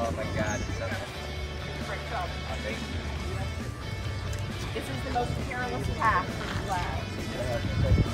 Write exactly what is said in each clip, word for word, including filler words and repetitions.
Oh my god. So Great job. I think. This is the most perilous path for the lab.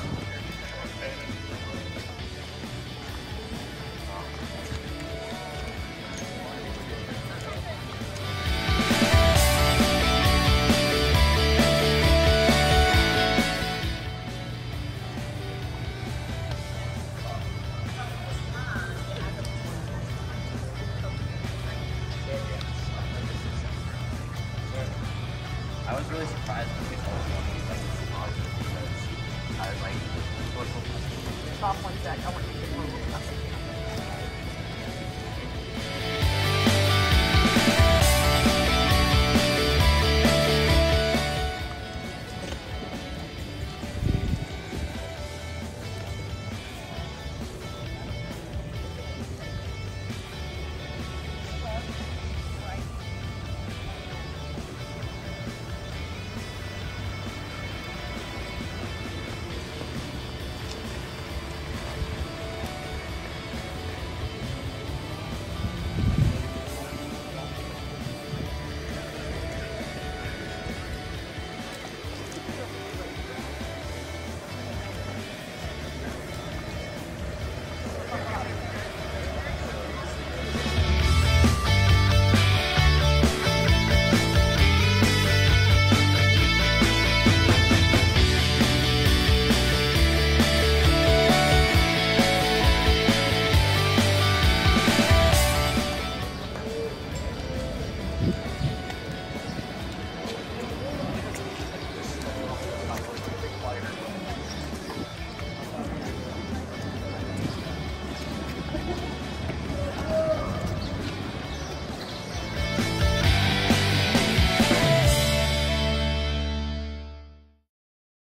I was really surprised when we told you like this is awesome because I was like, Stop one sec. I want you